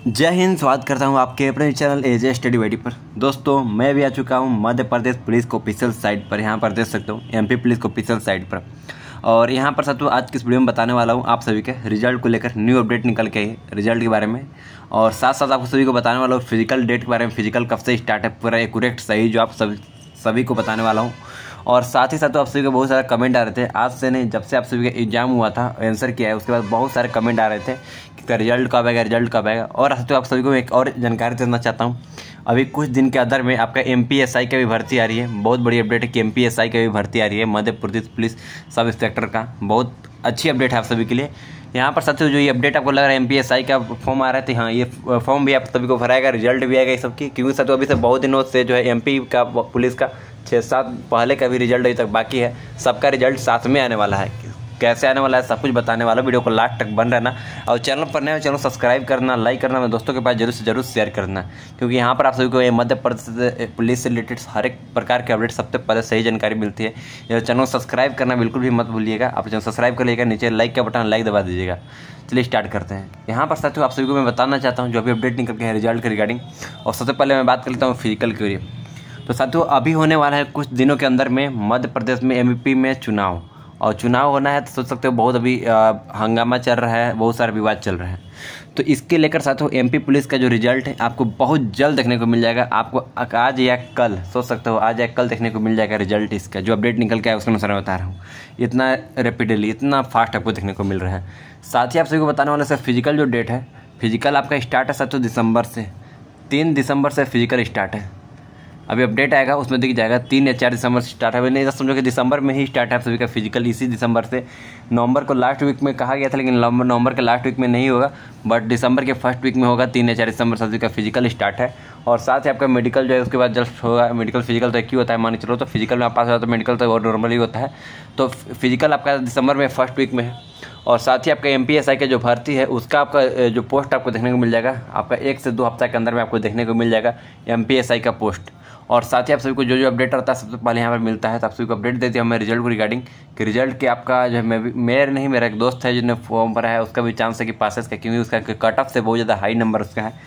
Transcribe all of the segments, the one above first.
जय हिंद। स्वागत करता हूं आपके अपने चैनल एजे स्टडी वाईटी पर। दोस्तों मैं भी आ चुका हूं मध्य प्रदेश पुलिस को ऑफिशियल साइट पर। यहां पर देख सकते हो एमपी पुलिस को ऑफिशियल साइट पर। और यहां पर साथियों आज की इस वीडियो में बताने वाला हूं आप सभी के रिजल्ट को लेकर न्यू अपडेट निकल के आई रिजल्ट के बारे में। और साथ साथ आपको सभी को बताने वाला हूँ फिजिकल डेट के बारे में, फिजिकल कब से स्टार्ट है, पूरा एक्यूरेट सही जो आप सभी को बताने वाला हूँ। और साथ ही साथ तो आप सभी को बहुत सारे कमेंट आ रहे थे, आज से नहीं जब से आप सभी का एग्जाम हुआ था आंसर किया है उसके बाद बहुत सारे कमेंट आ रहे थे कि रिजल्ट कब आएगा, रिजल्ट कब आएगा। और तो आप सभी को एक और जानकारी देना चाहता हूँ, अभी कुछ दिन के अंदर में आपका MPSI का भी भर्ती आ रही है। बहुत बड़ी अपडेट है कि MPSI का भी भर्ती आ रही है, मध्य प्रदेश पुलिस सब इंस्पेक्टर का। बहुत अच्छी अपडेट है आप सभी के लिए। यहाँ पर साथियों जो ये अपडेट आपको लग रहा है MPSI का फॉर्म आ रहा है, तो हाँ ये फॉर्म भी आप सभी को भराएगा, रिजल्ट भी आएगा ये सबकी। क्योंकि साथियों अभी से बहुत दिनों से जो है MP का पुलिस का 6-7 पहले का भी रिजल्ट अभी तक बाकी है, सबका रिजल्ट साथ में आने वाला है। कैसे आने वाला है सब कुछ बताने वाला, वीडियो को लास्ट तक बन रहना। और चैनल पर नए हो चैनल सब्सक्राइब करना, लाइक करना, मेरे दोस्तों के पास जरूर से जरूर शेयर करना। क्योंकि यहाँ पर आप सभी को ये मध्य प्रदेश पुलिस से रिलेटेड हर एक प्रकार के अपडेट सबसे पहले सही जानकारी मिलती है। ये चैनल सब्सक्राइब करना बिल्कुल भी मत भूलिएगा। आप चैनल सब्सक्राइब कर लीजिएगा, नीचे लाइक का बटन लाइक दबा दीजिएगा। चलिए स्टार्ट करते हैं। यहाँ पर साथियों आप सभी को मैं बताना चाहता हूँ जो अभी अपडेट निकल के है रिजल्ट के रिगार्डिंग। और सबसे पहले मैं बात कर लेता हूँ फिजिकल के लिए। तो साथियों अभी होने वाला है कुछ दिनों के अंदर में मध्य प्रदेश में MP में चुनाव, और चुनाव होना है तो सोच सकते हो बहुत अभी हंगामा चल रहा है, बहुत सारे विवाद चल रहे हैं। तो इसके लेकर साथियों MP पुलिस का जो रिजल्ट है आपको बहुत जल्द देखने को मिल जाएगा। आपको आज या कल, सोच सकते हो आज या कल देखने को मिल जाएगा रिजल्ट इसका। जो अपडेट निकल के आया उसके अनुसार मैं बता रहा हूँ, इतना रैपिडली इतना फास्ट आपको देखने को मिल रहा है। साथ ही आप सभी को बताने वाला सर फिजिकल जो डेट है, फिजिकल आपका स्टार्ट है साथियों दिसंबर से, 3 दिसंबर से फिजिकल स्टार्ट है। अभी अपडेट आएगा उसमें दिख जाएगा 3 या 4 दिसंबर से स्टार्ट है। नहीं समझो कि दिसंबर में ही स्टार्ट है सभी का फिजिकल, इसी दिसंबर से। नवंबर को लास्ट वीक में कहा गया था, लेकिन नवंबर के लास्ट वीक में नहीं होगा, बट दिसंबर के फर्स्ट वीक में होगा। 3 या 4 दिसंबर सभी का फिजिकल स्टार्ट है। और साथ ही आपका मेडिकल जो है उसके बाद जस्ट होगा। मेडिकल फिजिकल तो एक ही होता है मान के चलो, तो फिजिकल में आप पास हो तो मेडिकल तो और नॉर्मली होता है। तो फिजिकल आपका दिसंबर में फर्स्ट वीक में है। और साथ ही आपका MPSI का जो भर्ती है उसका आपका जो पोस्ट आपको देखने को मिल जाएगा, आपका 1 से 2 हफ्ते के अंदर में आपको देखने को मिल जाएगा MPSI का पोस्ट। और साथ ही आप सभी को जो अपडेट रहता है सबसे पहले यहाँ पर मिलता है, तो आप सभी को अपडेट देती हूँ मैं रिजल्ट को रिगार्डिंग कि रिजल्ट के आपका जो है मेरा एक दोस्त है जिसने फॉर्म भरा है, उसका भी चांस है कि पासेस का, क्योंकि उसका कट ऑफ से बहुत ज़्यादा हाई नंबर उसका है।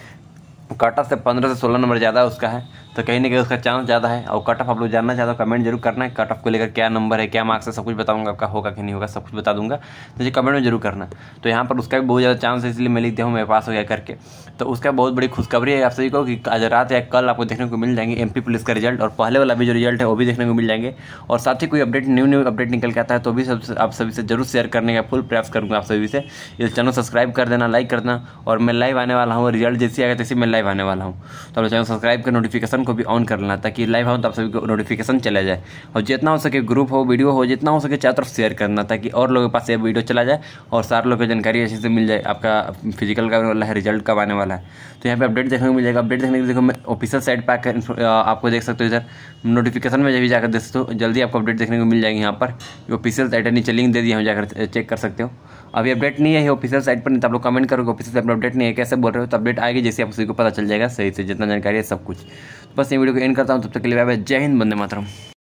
कट ऑफ से 15 से 16 नंबर ज़्यादा उसका है, तो कहीं ना कहीं उसका चांस ज़्यादा है। और कट ऑफ आप लोग जानना चाहते हो कमेंट जरूर करना है, कट ऑफ को लेकर क्या नंबर है, क्या मार्क्स है, सब कुछ बताऊंगा आपका होगा कि नहीं होगा, सब कुछ बता दूंगा, तो ये कमेंट में जरूर करना। तो यहाँ पर उसका भी बहुत ज़्यादा चांस है, इसलिए मैं लिख दिया हूँ मेरे पास हो गया करके। तो उसका बहुत बड़ी खुशखबरी है आप सभी को कि आज रात या कल आपको देखने को मिल जाएंगे MP पुलिस का रिजल्ट, और पहले वाला भी जो रिजल्ट है वो भी देखने को मिल जाएंगे। और साथ ही कोई अपडेट न्यू अपडेट निकल के आता है तो भी आप सभी से जरूर शेयर करने का फुल प्रयास करूँगा आप सभी से। इस चैनल सब्सक्राइब कर देना, लाइक कर देना। और मैं लाइव आने वाला हूँ, रिजल्ट जैसे आएगा तैसे मैं लाइव आने वाला हूँ, तो चैनल सब्सक्राइब कर नोटिफिकेशन को भी ऑन कर लेना ताकि लाइव आऊँ तो आप सभी को नोटिफिकेशन चला जाए। और जितना हो सके ग्रुप हो, वीडियो हो, जितना हो सके चारों तरफ शेयर करना ताकि और लोगों के पास ये वीडियो चला जाए और सारे लोगों को जानकारी अच्छे से मिल जाए आपका फिजिकल का वाला है, रिजल्ट कब आने वाला है। तो यहाँ पे अपडेट देखने को मिल जाएगा। अपडेट देखने के लिए देखो मैं ऑफिशियल साइट पर आकर आपको देख सकते हो, इधर नोटिफिकेशन में भी जाकर देख सकते हो, जल्दी आपको अपडेट देखने को मिल जाएगी। यहाँ पर ऑफिशियल साइट है, नीचे लिंक दे दिया हूँ, जाकर चेक कर सकते हो। अभी अपडेट नहीं है ऑफिशियल साइट पर, नहीं तो आप लोग कमेंट करोगे ऑफिशियल साइट पर अपडेट नहीं है कैसे बोल रहे हो, तो अपडेट आएगी जैसे आप सभी को पता चल जाएगा सही से जितना जानकारी है सब कुछ। बस ये वीडियो को एंड करता हूँ, तब तक के लिए बाय बाय, जय हिंद, वंदे मातरम।